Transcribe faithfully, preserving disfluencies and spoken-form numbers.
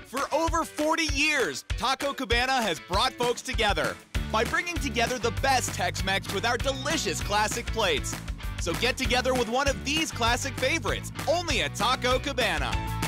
For over forty years, Taco Cabana has brought folks together by bringing together the best Tex-Mex with our delicious classic plates. So get together with one of these classic favorites, only at Taco Cabana.